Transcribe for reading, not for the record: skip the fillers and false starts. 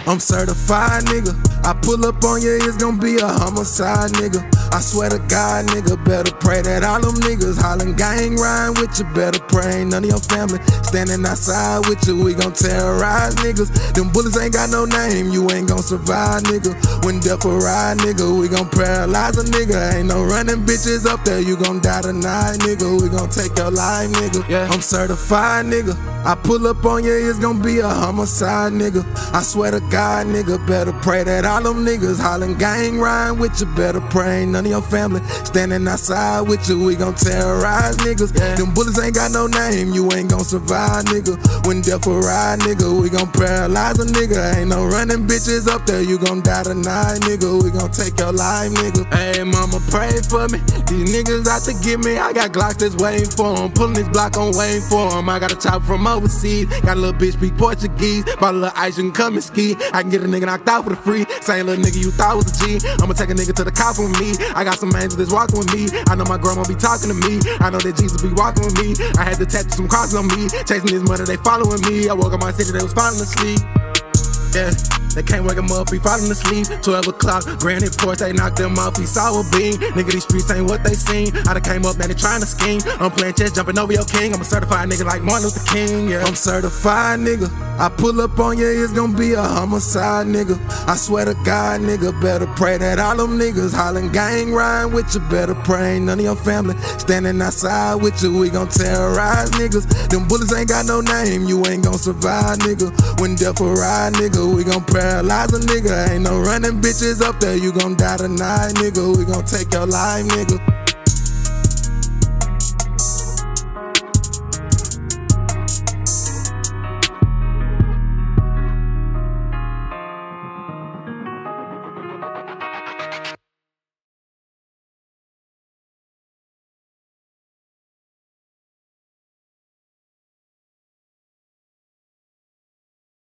I'm certified, nigga. I pull up on you, it's gon' be a homicide, nigga. I swear to God, nigga, better pray that all them niggas hollering gang rhyme with you. Better pray ain't none of your family standing outside with you. We gon' terrorize niggas. Them bullets ain't got no name, you ain't gon' survive, nigga. When death arrive, nigga, we gon' paralyze a nigga. Ain't no running bitches up there, you gon' die tonight, nigga. We gon' take your life, nigga. Yeah. I'm certified, nigga. I pull up on you, it's gon' be a homicide, nigga. I swear to God, nigga, better pray that all them niggas hollering gang rhyme with you. Better pray ain't none of your family standing outside with you. We gon' terrorize niggas. Yeah. Them bullets ain't got no name, you ain't gon' survive, nigga. When death arrive, nigga, we gon' paralyze a nigga. Ain't no running bitches up there, you gon' die tonight, nigga. We gon' take your life, nigga. Hey, mama, pray for me. These niggas out to get me. I got Glocks that's waiting for them. Pulling this block on waiting for them. I got a chopper from overseas. Got a little bitch speak Portuguese. Bought a little ice, you can come and ski. I can get a nigga knocked out for the free. Same little nigga you thought was a G. I'ma take a nigga to the cop with me. I got some angels that's walking with me. I know my grandma be talking to me. I know that Jesus be walking with me. I had to tattoo some crosses on me. Chasing this money, they following me. I woke up my city, they was falling asleep. Yeah, they can't wake him up, he falling asleep. 12 o'clock, granted porch, they knocked him off, he saw a beam. Nigga, these streets ain't what they seen. I done came up, now they trying to scheme. I'm playing chess, jumping over your king. I'm a certified nigga like Martin Luther King, yeah. I'm certified, nigga. I pull up on you, it's gon' be a homicide, nigga. I swear to God, nigga, better pray that all them niggas hollering gang rhyme with you. Better pray ain't none of your family standing outside with you. We gon' terrorize niggas. Them bullets ain't got no name, you ain't gon' survive, nigga. When death arrive, nigga, we gon' paralyze a nigga. Ain't no running bitches up there, you gon' die tonight, nigga. We gon' take your life, nigga.